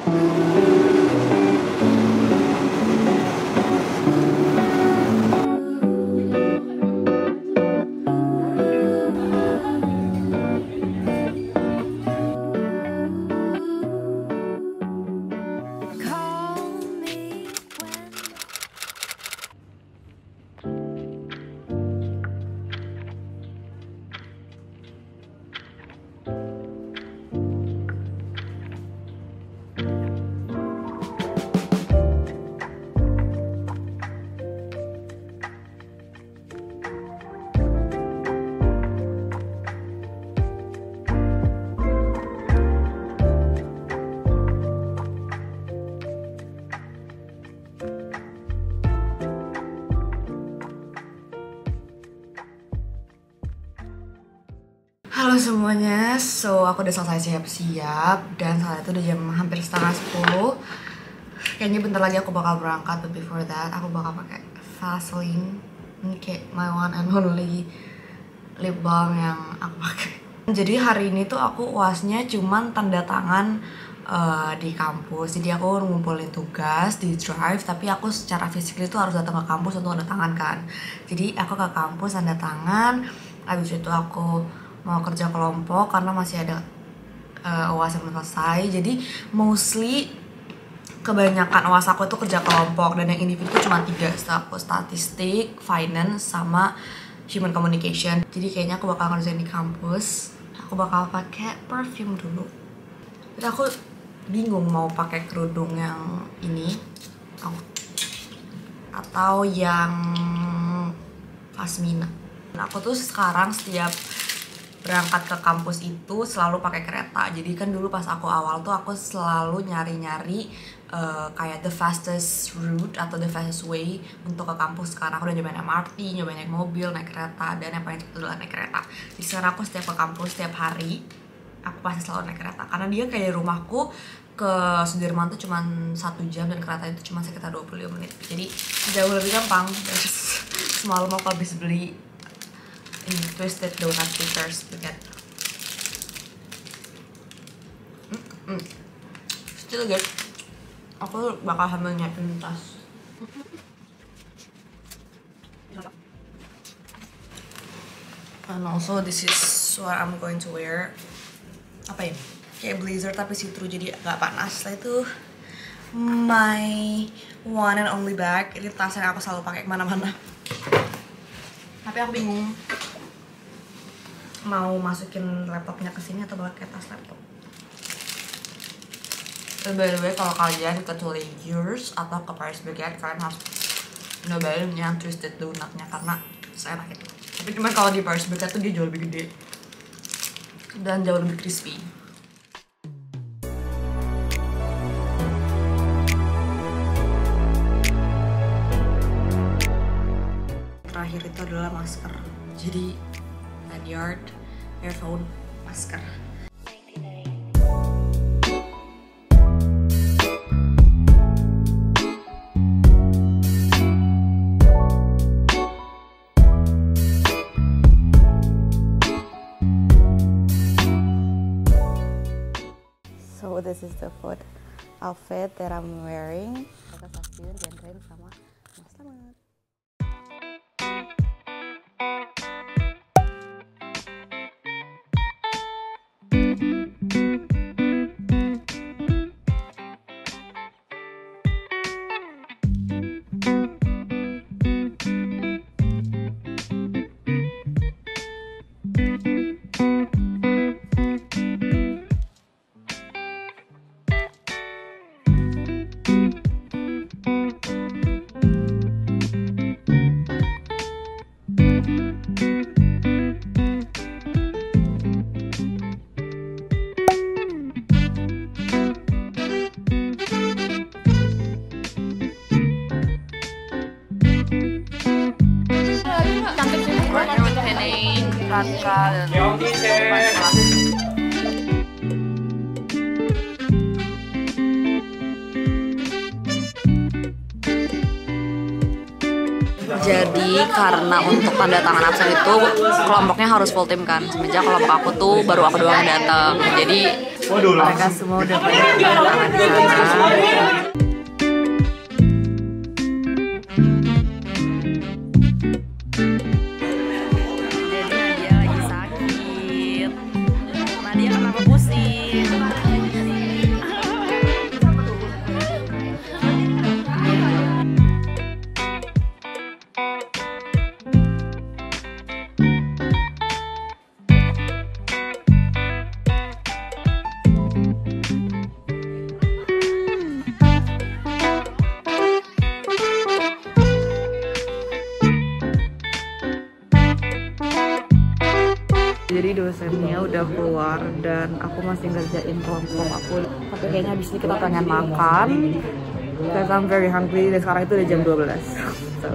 Halo semuanya, aku udah selesai siap-siap dan saat itu udah jam hampir setengah 10. Kayaknya bentar lagi aku bakal berangkat, but before that aku bakal pakai Vaseline. Ini kayak my one and only lip balm yang aku pakai. Jadi hari ini tuh aku UASnya cuman tanda tangan di kampus. Jadi aku ngumpulin tugas di drive, tapi aku secara fisik itu harus datang ke kampus untuk tanda tangan kan. Jadi aku ke kampus tanda tangan, habis itu aku mau kerja kelompok karena masih ada UAS yang belum selesai. Jadi mostly kebanyakan UAS aku itu kerja kelompok, dan yang individu cuma 3, statistik, finance, sama human communication. Jadi kayaknya aku bakal ngerjain di kampus. Aku bakal pakai perfume dulu. Tapi aku bingung mau pakai kerudung yang ini atau yang pasmina. Nah, aku tuh sekarang setiap berangkat ke kampus itu selalu pakai kereta. Jadi kan dulu pas aku awal tuh aku selalu nyari-nyari kayak the fastest route atau the fastest way untuk ke kampus. Sekarang aku udah nyobain MRT, nyobain naik mobil, naik kereta, dan yang paling cepet adalah naik kereta. Jadi sekarang aku setiap ke kampus, setiap hari aku pasti selalu naik kereta, karena dia kayak rumahku ke Sudirman tuh cuma 1 jam dan kereta itu cuma sekitar 25 menit. Jadi jauh lebih gampang. Semalam aku habis beli ini twisted donut stickers to get. Still good. Aku bakal sambil nyiapin tas. And also this is what I'm going to wear. Apa ini? Kayak blazer tapi see-through jadi agak panas. Setelah itu my one and only bag. Ini tas yang aku selalu pakai kemana-mana. Tapi aku bingung mau masukin laptopnya ke sini atau pakai tas laptop. Dan by the way, kalau kalian ke Tully Gears atau ke Paris Baguette, kalian harus nyobain yang twisted donutnya karena saya enak itu. Tapi cuma kalau di Paris Baguette tuh dia jauh lebih gede dan jauh lebih crispy. Terakhir itu adalah masker. Jadi lanyard, earphone, masker. So this is the food outfit that I'm wearing. Kakak Safiun, Jendren, sama Mas Slamet. Ranka dan jadi karena untuk tanda tangan absen itu kelompoknya harus full tim kan, semenjak kelompok aku tuh baru aku doang yang datang. Jadi Waduh, mereka semua udah pada makan di sana. Jadi dosennya udah keluar dan aku masih ngerjain kelompok aku. Tapi kayaknya habis ini kita pengen makan. Because I'm very hungry dan sekarang itu udah jam 12. So,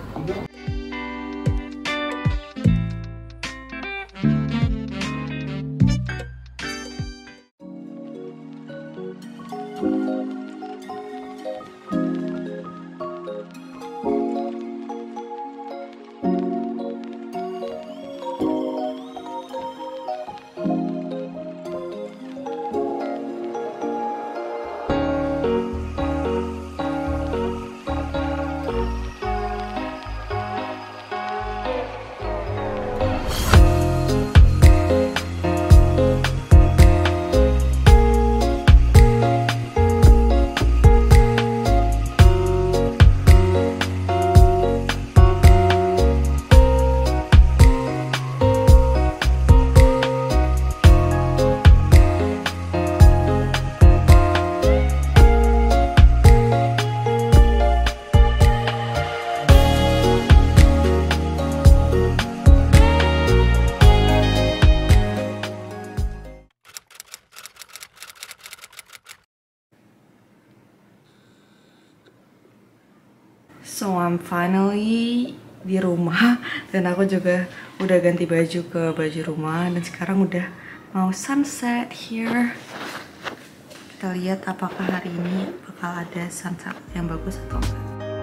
I'm finally di rumah dan aku juga udah ganti baju ke baju rumah dan sekarang udah mau sunset here. Kita lihat apakah hari ini bakal ada sunset yang bagus atau enggak.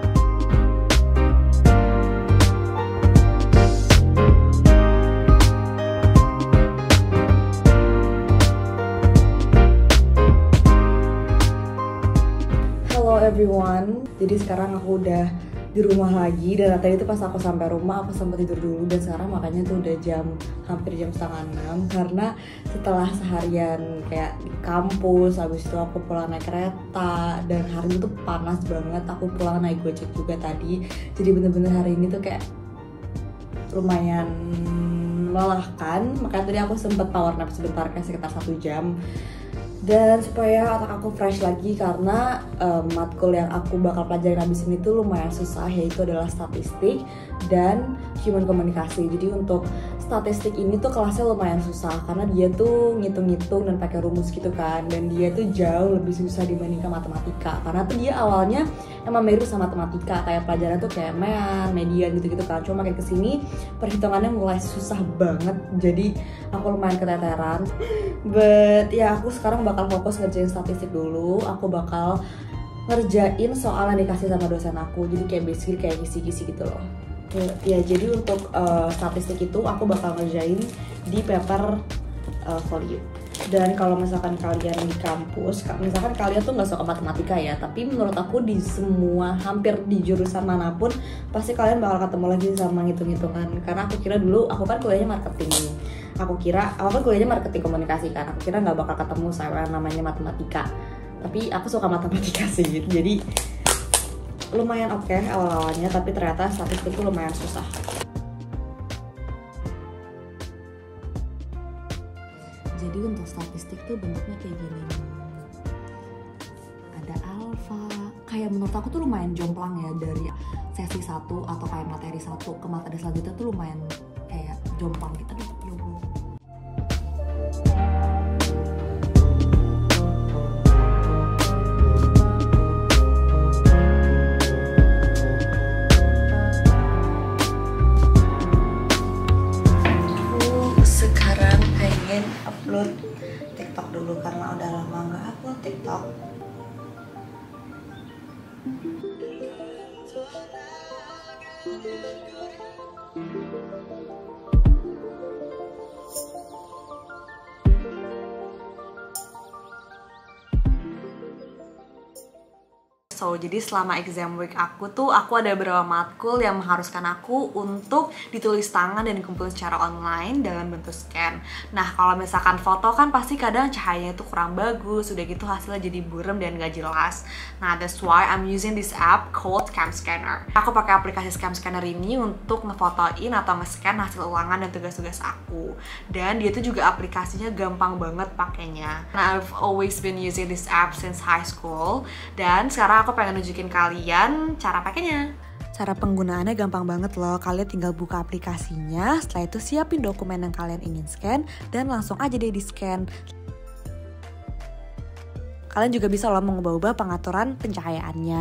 Hello everyone, jadi sekarang aku udah di rumah lagi dan tadi itu pas aku sampai rumah aku sempat tidur dulu dan sekarang makanya tuh udah hampir jam 5:30 karena setelah seharian kayak di kampus habis itu aku pulang naik kereta dan hari itu panas banget, aku pulang naik Gojek juga tadi, jadi bener-bener hari ini tuh kayak lumayan melelahkan, makanya tadi aku sempet power nap sebentar kayak sekitar 1 jam. Dan supaya otak aku fresh lagi karena matkul yang aku bakal pelajarin abis ini tuh lumayan susah, yaitu adalah statistik dan human komunikasi. Jadi untuk statistik ini tuh kelasnya lumayan susah karena dia tuh ngitung-ngitung dan pakai rumus gitu kan, dan dia tuh jauh lebih susah dibandingkan matematika karena tuh dia awalnya emang mirip sama matematika, kayak pelajaran tuh kayak median gitu-gitu kan, cuma makin kesini perhitungannya mulai susah banget, jadi aku lumayan keteteran. But ya aku sekarang bakal fokus ngerjain statistik dulu, aku bakal ngerjain soal yang dikasih sama dosen aku, jadi kayak basically kayak kisi-kisi gitu loh. Ya jadi untuk statistik itu aku bakal ngerjain di paper volume. Dan kalau misalkan kalian di kampus, misalkan kalian tuh nggak suka matematika ya, tapi menurut aku di semua hampir di jurusan manapun pasti kalian bakal ketemu lagi sama ngitung-ngitungan. Karena aku kira dulu aku kan kuliahnya marketing, aku kan kuliahnya marketing komunikasi kan, aku kira nggak bakal ketemu sama namanya matematika. Tapi aku suka matematika sih, jadi lumayan oke awal-awalnya, tapi ternyata statistik itu lumayan susah. Jadi untuk statistik tuh bentuknya kayak gini. Ada alfa. Kayak menurut aku tuh lumayan jomplang ya, dari sesi 1 atau kayak materi 1 ke materi selanjutnya tuh lumayan kayak jomplang gitu. Aduh, ya Allah. Upload TikTok dulu karena udah lama nggak upload TikTok. So jadi selama exam week aku ada beberapa matkul yang mengharuskan aku untuk ditulis tangan dan dikumpulin secara online dalam bentuk scan. Nah kalau misalkan foto kan pasti kadang cahayanya itu kurang bagus, udah gitu hasilnya jadi buram dan gak jelas. Nah that's why I'm using this app called Cam Scanner. Aku pakai aplikasi Cam Scanner ini untuk ngefotoin atau nge-scan hasil ulangan dan tugas-tugas aku. Dan dia tuh juga aplikasinya gampang banget pakainya. Nah I've always been using this app since high school, dan sekarang aku pengen nunjukin kalian cara pakainya. Cara penggunaannya gampang banget loh. Kalian tinggal buka aplikasinya, setelah itu siapin dokumen yang kalian ingin scan dan langsung aja deh di scan. Kalian juga bisa loh mengubah-ubah pengaturan pencahayaannya.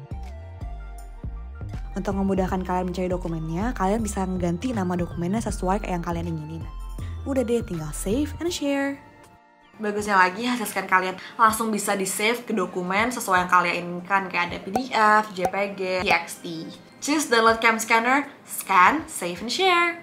Untuk memudahkan kalian mencari dokumennya, kalian bisa mengganti nama dokumennya sesuai yang kalian inginin. Udah deh, tinggal save and share. Bagusnya lagi, hasil scan kalian langsung bisa di-save ke dokumen sesuai yang kalian inginkan, kayak ada PDF, JPG, TXT. Just download Cam Scanner, scan, save, and share.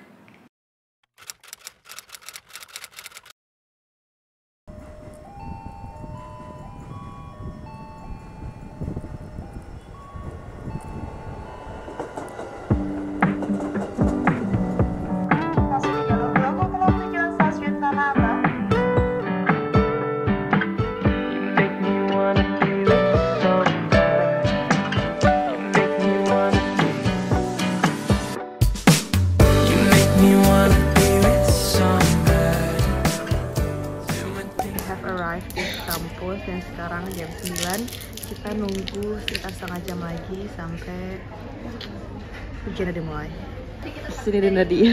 Kampus dan sekarang jam 9, kita nunggu sekitar setengah jam lagi sampai ujian udah mulai. Sini ada Nadia.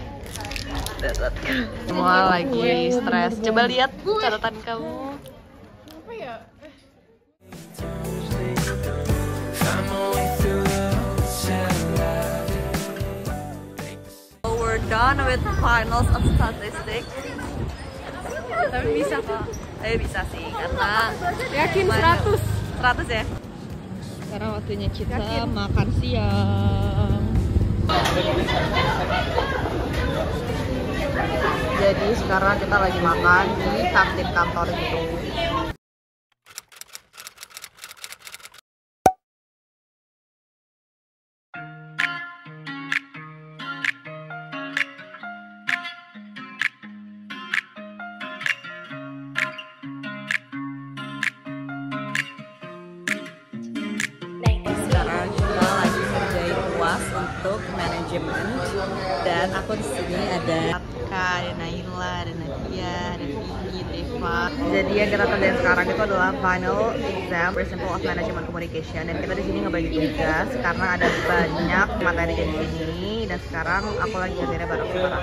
Semua lagi stres. Coba lihat catatan kamu. Apa ya? We're done with finals of statistics. Tapi bisa kok. Bisa sih, karena yakin 100 ya. Sekarang waktunya kita makan siang. Jadi sekarang kita lagi makan di kantin kantor gitu. Untuk manajemen, dan aku di sini ada Atka, ada Naila, ada Nadia, ada Vicky, Deva. Jadi yang kita kerjain sekarang itu adalah final exam Principle of Management Communication, dan kita di sini ngebagi tugas karena ada banyak materi di sini, dan sekarang aku lagi kerjainnya bareng-bareng.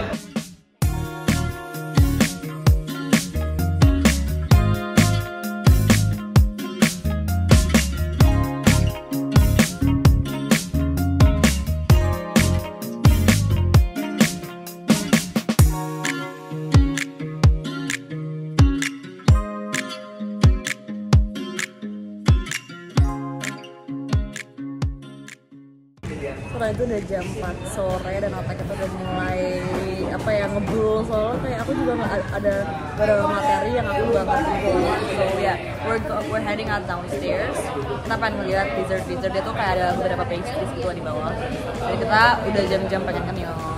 Setelah itu udah jam 4 sore dan otak kita udah mulai ngebul, soalnya kayak aku juga ada materi yang aku banget gitu. So yeah, we're heading out downstairs. Kita pengen ngeliat dessert dia tuh kayak ada beberapa pastries gitu di bawah. Jadi kita udah jam-jam pengen kenyang.